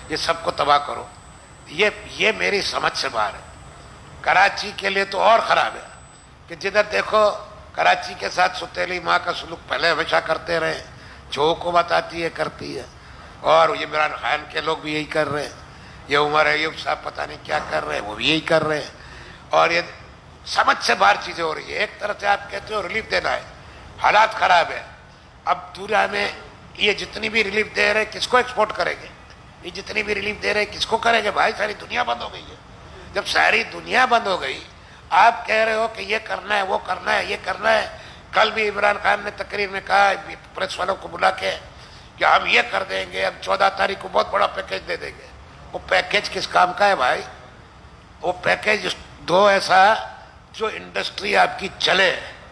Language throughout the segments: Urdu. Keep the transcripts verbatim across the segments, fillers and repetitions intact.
یہ سب کو تباہ کرو. یہ یہ میری سمجھ سے باہر ہے. کراچی کے لیے تو اور خراب ہے کہ جدھر دیکھو کراچی کے ساتھ ستیلی ماں کا سلوک پہلے ہمیشہ کرتے رہے, جو حکومت آتی ہے کرتی ہے, اور یہ عمران خان کے لوگ بھی یہی کر رہے ہیں, یہ عمر ایوب صاحب پتہ نہیں کیا کر رہے ہیں, وہ بھی یہی کر رہے ہیں, اور یہ سمجھ سے باہر چیزیں ہو رہی ہے. ایک طرح سے آپ کہتے ہو ریلیف دینا ہے, حالات خراب ہے. اب دنیا میں یہ جتنی بھی ریلیف دے رہے کس کو ایکسپورٹ کریں گے؟ یہ جتنی بھی ریلیف دے رہے کس کو کریں گے بھائی؟ ساری دنیا بند ہو گئی ہے. جب ساری دنیا بند ہو گئی, آپ کہہ رہے ہو کہ یہ کرنا ہے وہ کرنا ہے یہ کرنا ہے. کل بھی عمران خان نے تقریر میں کہا پریس والوں کو بلا کے کہ ہم یہ کر دیں گے, ہم چودہ تاریخ کو بہت بڑا پیکیج دے دیں گے. وہ پیکیج کس کام کا ہے بھائی؟ وہ پیکیج دو ایسا جو انڈسٹری آپ کی چلے,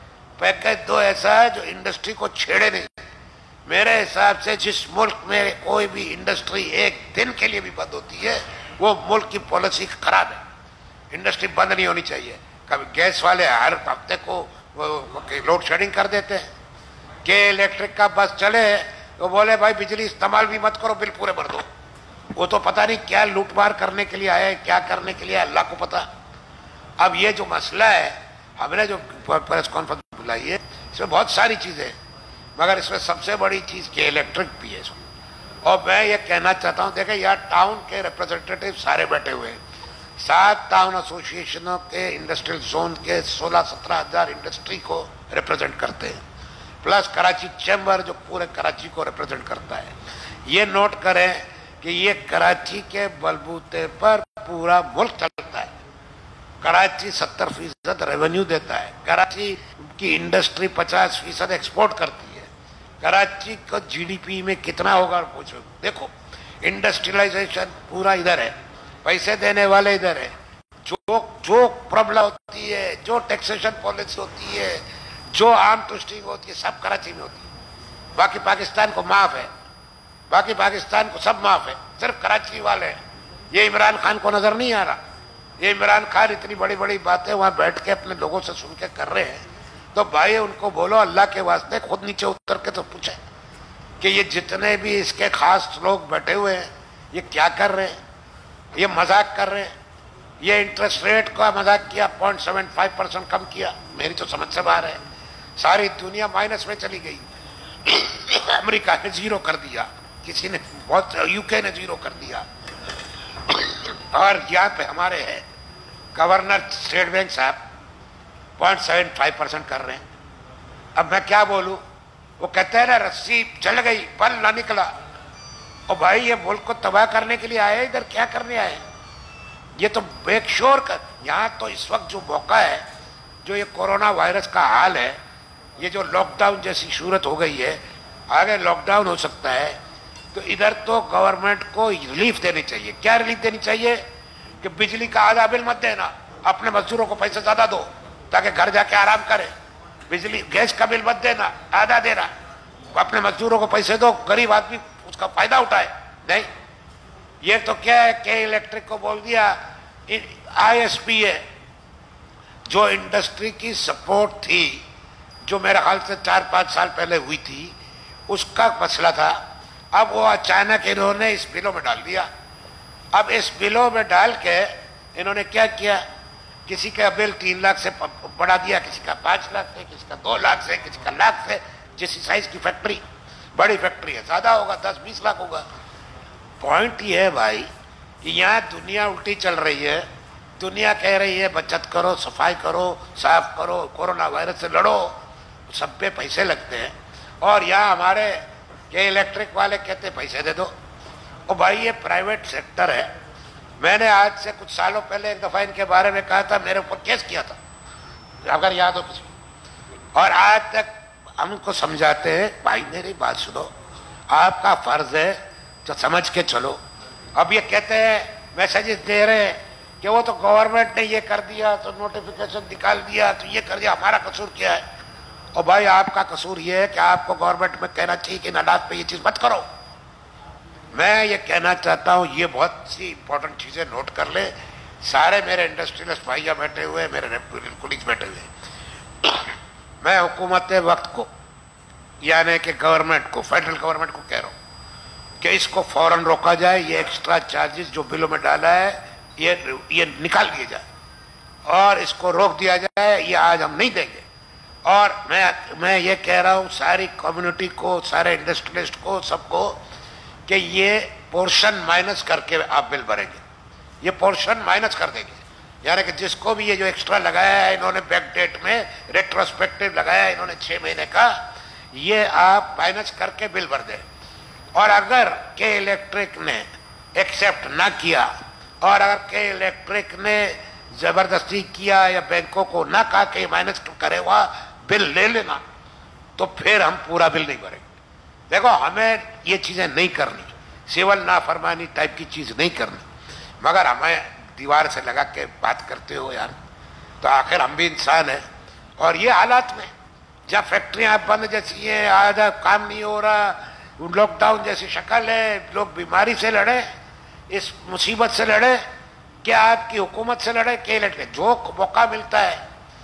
پیکیج دو ایسا جو انڈسٹری کو چھیڑے نہیں. میرے حساب سے جس ملک میں کوئی بھی انڈسٹری ایک دن کے لیے بھی بند ہوتی ہے وہ ملک کی پالیسی خراب ہے. انڈسٹری بند نہیں ہونی چاہیے. کبھی گیس والے ہر ہفتے کو لوڈ شیڈنگ کر دیتے ہیں کہ الیکٹرک کا بس چلے تو بولے بھائی بجلی استعمال بھی مت کرو, بل پورے بھر دو. وہ تو پتہ نہیں کیا لوٹ مار کرنے کے لیے آئے, کیا کرنے کے لیے اللہ کو پتہ. اب یہ جو مسئلہ ہے, ہم نے جو پریس کانفرنس بلائی ہے اس میں بہت ساری چیزیں, مگر اس میں سب سے بڑی چیز کہ الیکٹرک بھی ہے. اور میں یہ کہنا چاہتا ہوں, دیکھیں یہاں ٹاؤن کے ریپرزنٹیٹیو سارے بیٹھے ہوئے ہیں, سات ٹاؤن ایسوسیشنوں کے انڈسٹریل زون کے سولہ سترہ ہزار انڈسٹری کو ریپرزینٹ کرتے ہیں, پلس کراچی چیمبر جو پورے کراچی کو ریپرزینٹ کرتا ہے. یہ نوٹ کریں کہ یہ کراچی کے بلبوتے پر پورا ملک چلتا ہے. کراچی ستر فیصد ریونیو دیتا ہے, کراچی کی انڈسٹری پچاس فیصد ایکسپورٹ کرتی ہے. کراچی کا جی ڈی پی میں کتنا ہوگا پوچھو. دیکھو انڈسٹریلائزیشن پورا ادھر ہے, پیسے دینے والے ادھر ہے, جو جو پرابلم ہوتی ہے, جو ٹیکسیشن پالیسی ہوتی ہے, جو عام ٹوسٹنگ ہوتی ہے, سب کراچی میں ہوتی ہے. باقی پاکستان کو معاف ہے, باقی پاکستان کو سب معاف ہے, صرف کراچی والے ہیں. یہ عمران خان کو نظر نہیں آ رہا. یہ عمران خان اتنی بڑی بڑی باتیں وہاں بیٹھ کے اپنے لوگوں سے سن کے کر رہے ہیں, تو بھائی ان کو بولو اللہ کے واسطے خود نیچے اتر کے تو پوچھیں کہ یہ جتنے بھی اس کے خاص لوگ بیٹھے ہوئے ہیں یہ کیا کر رہے ہیں, یہ مذاق کر رہے ہیں. یہ انٹرسٹ ریٹ کا مذاق کیا, پوائنٹ سیون فائیو پرسینٹ کم کیا, میری تو سمجھ سے باہر ہے. ساری دنیا مائنس میں چلی گئی. امریکہ نے زیرو کر دیا, کسی نے بہت یو کے نے زیرو کر دیا, اور یہاں پہ ہمارے ہے گورنر اسٹیٹ بینک صاحب پوائنٹ سیون فائیو پرسینٹ کر رہے ہیں. اب میں کیا بولوں؟ وہ کہتے ہیں نا رسی جل گئی بل نہ نکلا. اور بھائی یہ ملک کو تباہ کرنے کے لیے آئے, ادھر کیا کرنے آئے؟ یہ تو بیک شور کر. یہاں تو اس وقت جو موقع ہے, جو یہ کورونا وائرس کا حال ہے, یہ جو لاک ڈاؤن جیسی صورت ہو گئی ہے, آگے لاک ڈاؤن ہو سکتا ہے, تو ادھر تو گورنمنٹ کو ریلیف دینی چاہیے. کیا ریلیف دینی چاہیے؟ کہ بجلی کا آدھا بل مت دینا, اپنے مزدوروں کو پیسے زیادہ دو تاکہ گھر جا کے آرام کرے. بجلی گیس کا بل مت دینا, آدھا دینا, اپنے مزدوروں کو پیسے دو, غریب آدمی اس کا فائدہ اٹھائے. نہیں, یہ تو کیا ہے کہ الیکٹرک کو بول دیا آئی ایس پی ہے, جو انڈسٹری کی سپورٹ تھی, جو میرے خیال سے چار پانچ سال پہلے ہوئی تھی, اس کا مسئلہ تھا. اب وہ اچانک انہوں نے اس بلوں میں ڈال دیا. اب اس بلوں میں ڈال کے انہوں نے کیا کیا, کسی کا بل تین لاکھ سے بڑھا دیا, کسی کا پانچ لاکھ سے, کسی کا دو لاکھ سے, کسی کا لاکھ سے. جس سائز کی فیکٹری, بڑی فیکٹری ہے, زیادہ ہوگا, دس بیس لاکھ ہوگا. پوائنٹ یہ ہے بھائی کہ یہاں دنیا الٹی چل رہی ہے. دنیا کہہ رہی ہے بچت کرو, صفائی کرو, صاف کرو, کورونا وائرس سے لڑو, سب پہ پیسے لگتے ہیں. اور یہاں ہمارے کہ الیکٹرک والے کہتے پیسے دے دو. اور بھائی یہ پرائیویٹ سیکٹر ہے. میں نے آج سے کچھ سالوں پہلے ایک دفعہ ان کے بارے میں کہا تھا, میرے اوپر کیس کیا تھا, اگر یاد ہو کسی کو. اور آج تک ہم کو سمجھاتے ہیں بھائی میری بات سنو, آپ کا فرض ہے تو سمجھ کے چلو. اب یہ کہتے ہیں میسیجز دے رہے ہیں کہ وہ تو گورنمنٹ نے یہ کر دیا, تو نوٹیفیکیشن نکال دیا, تو یہ کر دیا, ہمارا قصور کیا ہے؟ اور بھائی آپ کا قصور یہ ہے کہ آپ کو گورنمنٹ میں کہنا چاہیے کہ ان حالات پہ یہ چیز مت کرو. میں یہ کہنا چاہتا ہوں, یہ بہت سی امپورٹنٹ چیزیں نوٹ کر لیں. سارے میرے انڈسٹریلسٹ بھائیاں بیٹھے ہوئے, میرے کولیگز بیٹھے ہوئے. میں حکومت وقت کو, یعنی کہ گورنمنٹ کو, فیڈرل گورنمنٹ کو کہہ رہا ہوں کہ اس کو فوراً روکا جائے, یہ ایکسٹرا چارجز جو بلوں میں ڈالا ہے یہ یہ نکال دیے جائے اور اس کو روک دیا جائے, یہ آج ہم نہیں دیں گے. اور میں میں یہ کہہ رہا ہوں ساری کمیونٹی کو, سارے انڈسٹریلسٹ کو, سب کو, کہ یہ پورشن مائنس کر کے آپ بل بھریں گے, یہ پورشن مائنس کر دیں گے. یعنی کہ جس کو بھی یہ جو ایکسٹرا لگایا ہے انہوں نے بیک ڈیٹ میں, ریٹروسپیکٹو لگایا ہے انہوں نے چھ مہینے کا, یہ آپ مائنس کر کے بل بھر دیں. اور اگر کے الیکٹرک نے ایکسیپٹ نہ کیا اور اگر کے الیکٹرک نے زبردستی کیا یا بینکوں کو نہ کہا کہ مائنس کرے ہوا بل لے لینا, تو پھر ہم پورا بل نہیں بھریں گے. دیکھو ہمیں یہ چیزیں نہیں کرنی, سول نافرمانی ٹائپ کی چیز نہیں کرنی, مگر ہمیں دیوار سے لگا کے بات کرتے ہو یار, تو آخر ہم بھی انسان ہیں. اور یہ حالات میں جہاں فیکٹریاں بند جیسی ہیں, آدھا کام نہیں ہو رہا, لاک ڈاؤن جیسی شکل ہے, لوگ بیماری سے لڑے, اس مصیبت سے لڑے, کیا آپ کی حکومت سے لڑے, کہ لڑے, جو موقع ملتا ہے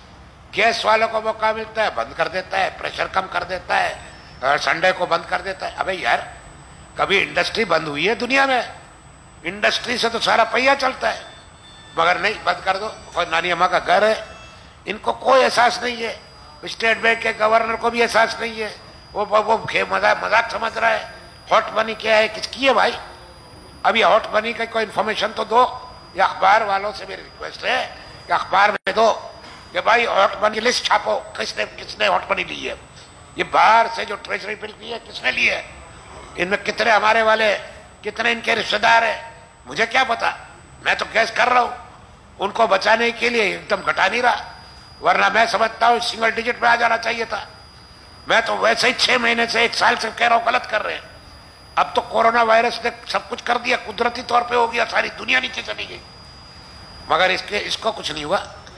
گیس والوں کو موقع ملتا ہے بند کر دیتا ہے, پریشر کم کر دیتا ہے, سنڈے کو بند کر دیتا ہے. ابے یار کبھی انڈسٹری بند ہوئی ہے دنیا میں؟ انڈسٹری سے تو سارا پہیا چلتا ہے, مگر نہیں, بند کر دو. کوئی نانی اماں کا گھر ہے, ان کو کوئی احساس نہیں ہے, اسٹیٹ بینک کے گورنر کو بھی احساس نہیں ہے, وہ وہ مذاق مذاق سمجھ رہا ہے. ہاٹ منی کیا ہے, کس کی ہے بھائی؟ اب یہ ہاٹ منی کا کوئی انفارمیشن تو دو, یا اخبار والوں سے میری ریکویسٹ ہے کہ اخبار میں دو کہ بھائی ہاٹ منی کی لسٹ چھاپو, کس نے کس نے ہاٹ منی لی ہے, یہ باہر سے جو ٹریجری بل کی ہے کس نے لی ہے, ان میں کتنے ہمارے والے, کتنے ان کے رشتہ دار ہیں, مجھے کیا پتا. میں تو کیس کر رہا ہوں, ان کو بچانے کے لیے ایک دم گھٹا نہیں رہا, ورنہ میں سمجھتا ہوں سنگل ڈیجٹ میں آ جانا چاہیے تھا. میں تو ویسے ہی چھ مہینے سے ایک سال سے کہہ رہا ہوں غلط کر رہے ہیں. اب تو کورونا وائرس نے سب کچھ کر دیا, قدرتی طور پہ ہو گیا, ساری دنیا نیچے چلی گئی, مگر اس کے اس کو کچھ نہیں ہوا,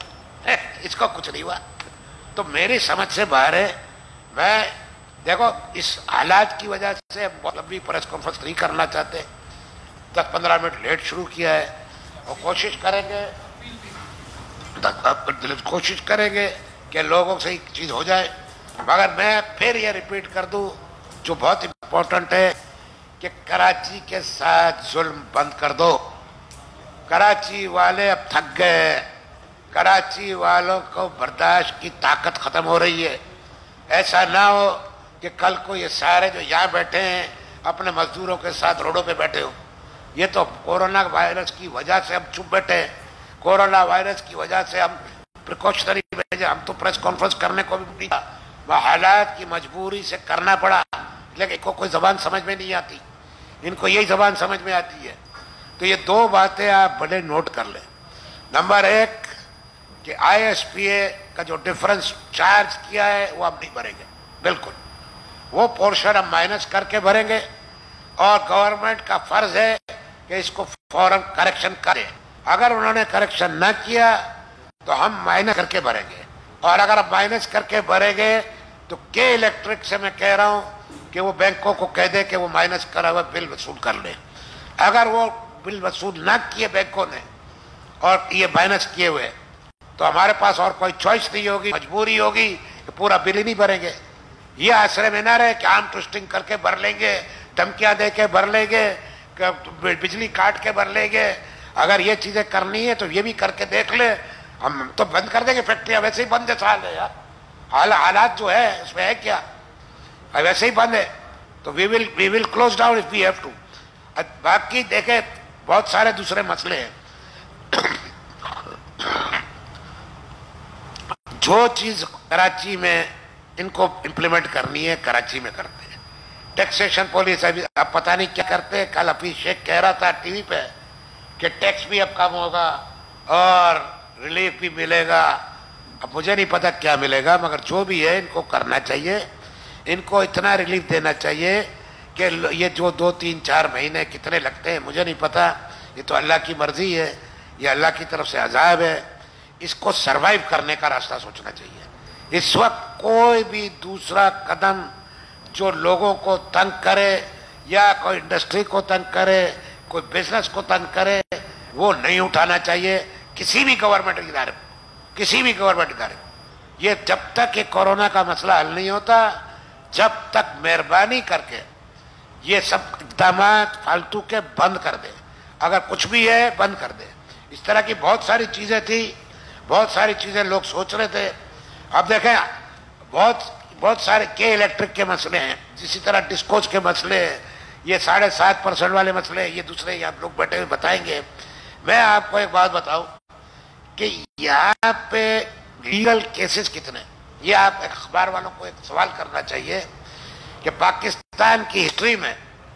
اس کو کچھ نہیں ہوا. تو میری سمجھ سے باہر ہے. میں دیکھو اس حالات کی وجہ سے بہت لمبی پریس کانفرنس نہیں کرنا چاہتے, دس پندرہ منٹ لیٹ شروع کیا ہے, اور کوشش کریں گے کوشش کریں گے کہ لوگوں سے ایک چیز ہو جائے. مگر میں پھر یہ ریپیٹ کر دوں جو بہت امپورٹنٹ ہے کہ کراچی کے ساتھ ظلم بند کر دو. کراچی والے اب تھک گئے, کراچی والوں کو برداشت کی طاقت ختم ہو رہی ہے. ایسا نہ ہو کہ کل کو یہ سارے جو یہاں بیٹھے ہیں اپنے مزدوروں کے ساتھ روڈوں پہ بیٹھے ہو. یہ تو کورونا وائرس کی وجہ سے ہم چپ بیٹھے ہیں, کورونا وائرس کی وجہ سے ہم پریکاشنری بھیجے, ہم تو پریس کانفرنس کرنے کو بھی نہیں, حالات کی مجبوری سے کرنا پڑا, لیکن کو کوئی زبان سمجھ میں نہیں آتی, ان کو یہی زبان سمجھ میں آتی ہے. تو یہ دو باتیں آپ بڑے نوٹ کر لیں. نمبر ایک کہ آئی ایس پی اے کا جو ڈفرنس چارج کیا ہے وہ ہم نہیں بھریں گے, بالکل وہ پورشن ہم مائنس کر کے بھریں گے, اور گورنمنٹ کا فرض ہے کہ اس کو فوراً کریکشن کرے. اگر انہوں نے کریکشن نہ کیا تو ہم مائنس کر کے بھریں گے, اور اگر ہم مائنس کر کے بھریں گے تو کے الیکٹرک سے میں کہہ رہا ہوں کہ وہ بینکوں کو کہہ دے کہ وہ مائنس کرا ہوا بل وصول کر لیں. اگر وہ بل وصول نہ کیے بینکوں نے اور یہ مائنس کیے ہوئے, تو ہمارے پاس اور کوئی چوائس نہیں ہوگی, مجبوری ہوگی کہ پورا بل ہی نہیں بھریں گے. یہ آسرے میں نہ رہے کہ آم ٹوسٹنگ کر کے بھر لیں گے, دھمکیاں دے کے بھر لیں گے, بجلی کاٹ کے بھر لیں گے. اگر یہ چیزیں کرنی ہے تو یہ بھی کر کے دیکھ لے. ہم تو بند کر دیں گے فیکٹریاں, ویسے ہی بند ہے سال ہے یار, حالات جو ہے اس میں ہے کیا, ویسے ہی بند ہے. تو we will we will close down of we have to. باقی دیکھیں بہت سارے دوسرے مسئلے ہیں. جو چیز کراچی میں ان کو امپلیمنٹ کرنی ہے کراچی میں کرتے ہیں. ٹیکسیشن پالیسی ابھی اب پتہ نہیں کیا کرتے ہیں. کل ابھی شیخ کہہ رہا تھا ٹی وی پہ کہ ٹیکس بھی اب کم ہوگا اور ریلیف بھی ملے گا. اب مجھے نہیں پتا کیا ملے گا, مگر جو بھی ہے ان کو کرنا چاہیے. ان کو اتنا ریلیف دینا چاہیے کہ یہ جو دو تین چار مہینے کتنے لگتے ہیں مجھے نہیں پتا, یہ تو اللہ کی مرضی ہے, یہ اللہ کی طرف سے عذاب ہے. اس کو سروائیو کرنے کا راستہ سوچنا چاہیے. اس وقت کوئی بھی دوسرا قدم جو لوگوں کو تنگ کرے یا کوئی انڈسٹری کو تنگ کرے, کوئی بزنس کو تنگ کرے, وہ نہیں اٹھانا چاہیے کسی بھی گورنمنٹ ادارے کسی بھی گورنمنٹ ادارے یہ جب تک یہ کورونا کا مسئلہ حل نہیں ہوتا, جب تک مہربانی کر کے یہ سب اقدامات فالتو کے بند کر دیں، اگر کچھ بھی ہے بند کر دیں. اس طرح کی بہت ساری چیزیں تھی، بہت ساری چیزیں لوگ سوچ رہے تھے. اب دیکھیں بہت بہت سارے کے الیکٹرک کے مسئلے ہیں، اسی طرح ڈسکوز کے مسئلے ہیں، یہ ساڑھے سات پرسنٹ والے مسئلے، یہ دوسرے یہاں لوگ بیٹھے ہوئے بتائیں گے. میں آپ کو ایک بات بتاؤں کہ یہاں پہ لیگل کیسز کتنے، یہ آپ اخبار والوں کو ایک سوال کرنا چاہیے کہ پاکستان کی ہسٹری میں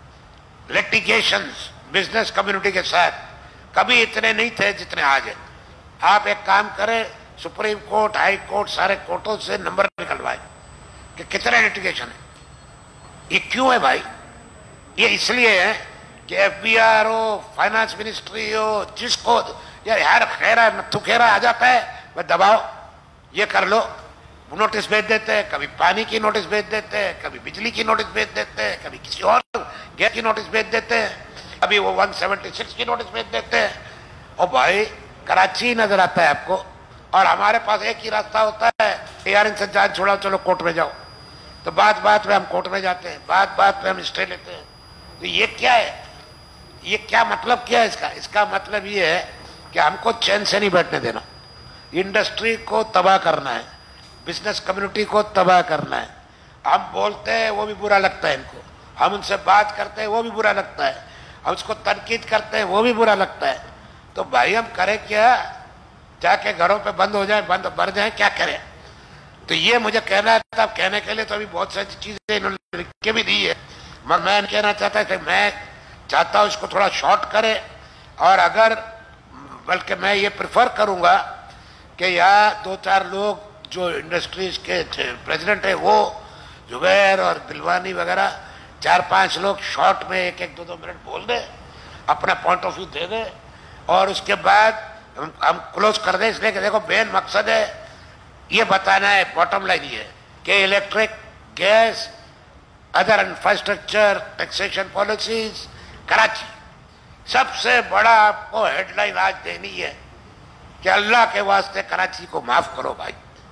لیٹیگیشنز بزنس کمیونٹی کے ساتھ کبھی اتنے نہیں تھے جتنے آج ہیں. آپ ایک کام کریں، سپریم کورٹ، ہائی کورٹ، سارے کورٹوں سے نمبر نکلوائے کہ کتنے لیٹیگیشن ہیں. یہ کیوں ہے بھائی؟ یہ اس لیے ہے کہ ایف بی آر ہو، فائنانس منسٹری ہو، جس کو یار ہر خیرہ نتھو خیرہ آ جاتا ہے، وہ دباؤ، یہ کر لو، نوٹس بھیج دیتے ہیں، کبھی پانی کی نوٹس بھیج دیتے ہیں، کبھی بجلی کی نوٹس بھیج دیتے ہیں، کبھی کسی اور گیس کی نوٹس بھیج دیتے ہیں، کبھی وہ ون سیونٹی سکس کی نوٹس بھیج دیتے ہیں. اور بھائی کراچی نظر آتا ہے آپ کو، اور ہمارے پاس ایک ہی راستہ ہوتا ہے کہ یار ان سے جان چھوڑاؤ، چلو کورٹ میں جاؤ. تو بات بات میں ہم کورٹ میں جاتے ہیں، بات بات میں ہم اسٹے لیتے ہیں. تو یہ کیا ہے؟ یہ کیا مطلب کیا ہے اس کا؟ اس کا مطلب یہ ہے کہ ہم کو چین سے نہیں بیٹھنے دینا، انڈسٹری کو تباہ کرنا ہے، بزنس کمیونٹی کو تباہ کرنا ہے. ہم بولتے ہیں وہ بھی برا لگتا ہے ان کو، ہم ان سے بات کرتے ہیں وہ بھی برا لگتا ہے، ہم اس کو تنقید کرتے ہیں وہ بھی برا لگتا ہے. تو بھائی ہم کریں کیا؟ جا کے گھروں پہ بند ہو جائیں، بند بڑھ جائیں، کیا کریں؟ تو یہ مجھے کہنا تھا. اب کہنے کے لیے تو ابھی بہت ساری چیزیں انہوں نے لکھ کے بھی دی ہے، مگر میں کہنا چاہتا کہ میں چاہتا ہوں اس کو تھوڑا شارٹ کرے، اور اگر بلکہ میں یہ پریفر کروں گا کہ یہاں دو چار لوگ جو انڈسٹریز کے پریزیڈنٹ ہیں، وہ زبیر اور دلوانی وغیرہ، چار پانچ لوگ شارٹ میں ایک ایک دو دو منٹ بول دیں، اپنا پوائنٹ آف ویو دے دیں، اور اس کے بعد ہم کلوز کر دیں. اس لیے کہ دیکھو مین مقصد ہے یہ بتانا ہے، باٹم لائن یہ ہے کہ electric, gas, other infrastructure, taxation policies, Karachi سب سے بڑا آپ کو ہیڈ لائن آج دینی ہے کہ اللہ کے واسطے کراچی کو معاف کرو بھائی.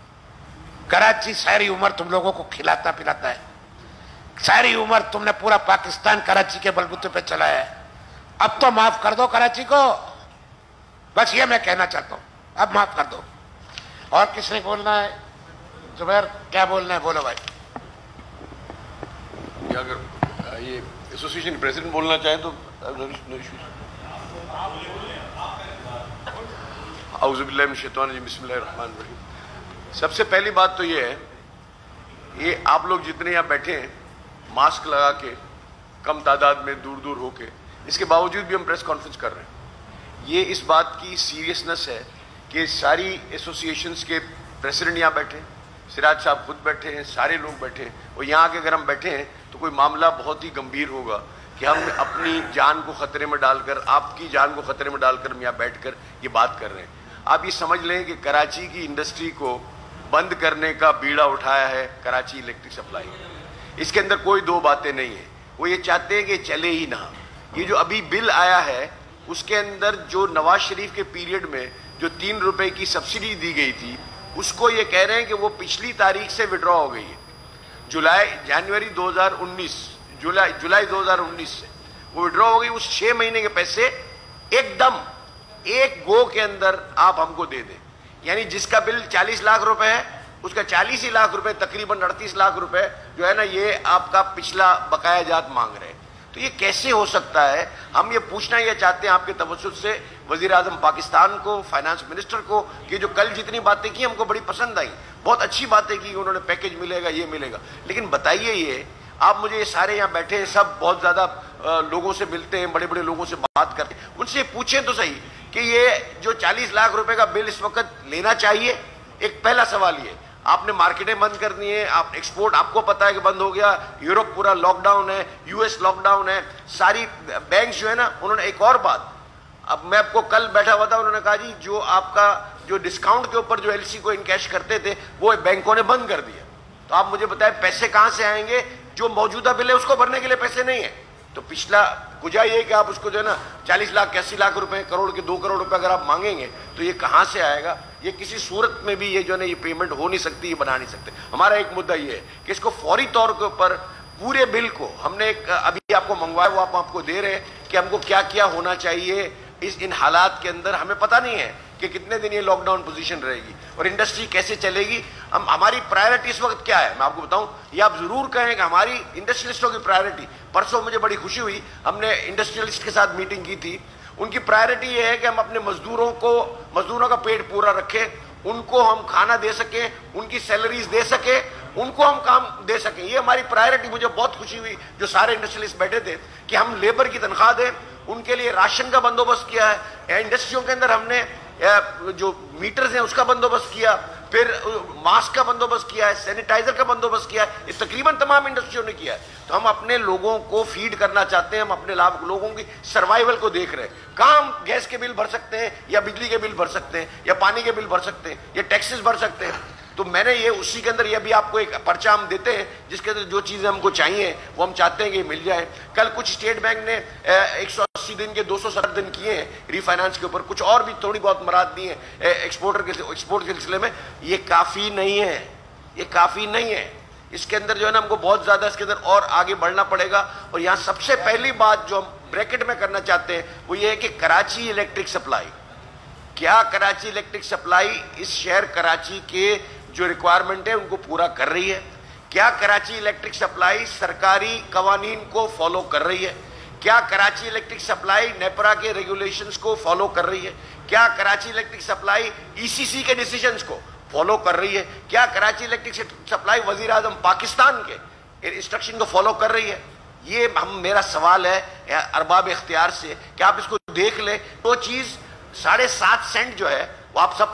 کراچی ساری عمر تم لوگوں کو کھلاتا پلاتا ہے، ساری عمر تم نے پورا پاکستان کراچی کے بلبوتے پہ چلایا ہے. اب تو معاف کر دو کراچی کو، بس یہ میں کہنا چاہتا ہوں، اب معاف کر دو. اور کس نے بولنا ہے؟ زبیر کیا بولنا ہے؟ بولو بھائی. اگر یہ ایسوسیشن پریزیڈنٹ بولنا چاہیں تو. اعوذ باللہ من الشیطان الرجیم، بسم اللہ الرحمن الرحیم. سب سے پہلی بات تو یہ ہے، یہ آپ لوگ جتنے یہاں بیٹھے ہیں ماسک لگا کے، کم تعداد میں، دور دور ہو کے، اس کے باوجود بھی ہم پریس کانفرنس کر رہے ہیں. یہ اس بات کی سیریسنس ہے کہ ساری ایسوسیشنز کے پریزیڈنٹ یہاں بیٹھے ہیں، سراج صاحب خود بیٹھے ہیں، سارے لوگ بیٹھے ہیں، اور یہاں کے اگر ہم بیٹھے ہیں تو کوئی معاملہ بہت ہی گمبھیر ہوگا کہ ہم اپنی جان کو خطرے میں ڈال کر، آپ کی جان کو خطرے میں ڈال کر ہم یہاں بیٹھ کر یہ بات کر رہے ہیں. آپ یہ سمجھ لیں کہ کراچی کی انڈسٹری کو بند کرنے کا بیڑا اٹھایا ہے کراچی الیکٹرک سپلائی. اس کے اندر کوئی دو باتیں نہیں ہیں. وہ یہ چاہتے ہیں کہ چلے ہی نہ. یہ جو ابھی بل آیا ہے اس کے اندر جو نواز شریف کے پیریڈ میں جو تین روپے کی سبسڈی دی گئی تھی، اس کو یہ کہہ رہے ہیں کہ وہ پچھلی تاریخ سے وڈرا ہو گئی ہے، جولائی جنوری دو ہزار انیس جولائی جولائی دو ہزار انیس سے وہ وڈرا ہو گئی. اس چھ مہینے کے پیسے ایک دم ایک گو کے اندر آپ ہم کو دے دیں. یعنی جس کا بل چالیس لاکھ روپے ہے اس کا چالیس ہی لاکھ روپے، تقریباً اڑتیس لاکھ روپے جو ہے نا، یہ آپ کا پچھلا بقایا جات مانگ رہے ہیں. تو یہ کیسے ہو سکتا ہے؟ ہم یہ پوچھنا یہ چاہتے ہیں آپ کے توسط سے وزیر اعظم پاکستان کو، فائنانس منسٹر کو، کہ جو کل جتنی باتیں کی ہم کو بڑی پسند آئی، بہت اچھی باتیں کی، انہوں نے پیکج ملے گا، یہ ملے گا. لیکن بتائیے یہ آپ مجھے، یہ سارے یہاں بیٹھے ہیں سب بہت زیادہ لوگوں سے ملتے ہیں، بڑے بڑے لوگوں سے بات کرتے ہیں، ان سے پوچھیں تو صحیح کہ یہ جو چالیس لاکھ روپے کا بل اس وقت لینا چاہیے. ایک پہلا سوال یہ، آپ نے مارکیٹیں بند کر دی ہیں، آپ ایکسپورٹ آپ کو پتا ہے کہ بند ہو گیا، یورپ پورا لاک ڈاؤن ہے، یو ایس لاک ڈاؤن ہے، ساری بینکس جو ہے نا، انہوں نے ایک اور بات، اب میں آپ کو کل بیٹھا ہوا تھا، انہوں نے کہا جی جو آپ کا جو ڈسکاؤنٹ کے اوپر جو ایل سی کو انکیش کرتے تھے وہ بینکوں نے بند کر دیا. تو آپ مجھے بتائیں پیسے کہاں سے آئیں گے؟ جو موجودہ بل ہے اس کو بھرنے کے لیے پیسے نہیں ہیں. تو پچھلا کجا یہ کہ آپ اس کو جو ہے نا چالیس لاکھ اسی لاکھ روپے، کروڑ کے دو کروڑ روپے اگر آپ مانگیں گے تو یہ کہاں سے آئے گا؟ یہ کسی صورت میں بھی یہ جو ہے نا یہ پیمنٹ ہو نہیں سکتی، یہ بنا نہیں سکتے. ہمارا ایک مدعا یہ ہے کہ اس کو فوری طور کے اوپر پورے بل کو ہم نے ایک ابھی آپ کو منگوایا وہ آپ آپ کو دے رہے ہیں کہ ہم کو کیا کیا ہونا چاہیے اس ان حالات کے اندر. ہمیں پتہ نہیں ہے کہ کتنے دن یہ لاک ڈاؤن پوزیشن رہے گی اور انڈسٹری کیسے چلے گی. ہم ہماری پرائرٹی اس وقت کیا ہے میں آپ کو بتاؤں, یہ آپ ضرور کہیں کہ ہماری انڈسٹریلسٹوں کی پرائرٹی, پرسوں مجھے بڑی خوشی ہوئی, ہم نے انڈسٹریلسٹ کے ساتھ میٹنگ کی تھی. ان کی پرائرٹی یہ ہے کہ ہم اپنے مزدوروں کو مزدوروں کا پیٹ پورا رکھیں, ان کو ہم کھانا دے سکیں, ان کی سیلریز دے سکیں, ان کو ہم کام دے سکیں. یہ ہماری پرائرٹی. مجھے بہت خوشی ہوئی جو سارے انڈسٹریلسٹ بیٹھے تھے کہ ہم لیبر کی تنخواہ دیں, ان کے لیے راشن کا بندوبست کیا ہے, انڈسٹریوں کے اندر ہم نے جو میٹرز ہیں اس کا بندوبست کیا, پھر ماسک کا بندوبست کیا ہے, سینیٹائزر کا بندوبست کیا ہے. یہ تقریباً تمام انڈسٹریوں نے کیا ہے. تو ہم اپنے لوگوں کو فیڈ کرنا چاہتے ہیں, ہم اپنے لوگوں کی سروائیول کو دیکھ رہے ہیں. کہاں ہم گیس کے بل بھر سکتے ہیں یا بجلی کے بل بھر سکتے ہیں یا پانی کے بل بھر سکتے ہیں یا ٹیکسز بھر سکتے ہیں. تو میں نے یہ اسی کے اندر یہ بھی آپ کو ایک پرچہ ہم دیتے ہیں جس کے اندر جو چیزیں ہم کو چاہیے وہ ہم چاہتے ہیں کہ یہ مل جائے. کل کچھ اسٹیٹ بینک نے ایک سو اسی دن کے دو سو ستر دن کیے ہیں ری فائنانس کے اوپر, کچھ اور بھی تھوڑی بہت مراد دی ہیں ایکسپورٹر کے ایکسپورٹ کے سلسلے میں. یہ کافی نہیں ہے, یہ کافی نہیں ہے. اس کے اندر جو ہے نا ہم کو بہت زیادہ اس کے اندر اور آگے بڑھنا پڑے گا. اور یہاں سب سے پہلی بات جو ہم بریکٹ میں کرنا چاہتے ہیں وہ یہ ہے کہ کراچی الیکٹرک سپلائی, کیا کراچی الیکٹرک سپلائی اس شہر کراچی کے جو ریکوائرمنٹ ہے ان کو پورا کر رہی ہے؟ کیا کراچی الیکٹرک سپلائی سرکاری قوانین کو فالو کر رہی ہے؟ کیا کراچی الیکٹرک سپلائی نیپرا کے ریگولیشنز کو فالو کر رہی ہے؟ کیا Karachi electric supply E C C کے ڈیسیجنز کو فالو کر رہی ہے؟ کیا کراچی الیکٹرک سپلائی وزیر اعظم پاکستان کے انسٹرکشن کو فالو کر رہی ہے؟ یہ ہم میرا سوال ہے ارباب اختیار سے کہ آپ اس کو دیکھ لیں. وہ چیز ساڑھے سات سینٹ جو ہے وہ آپ سب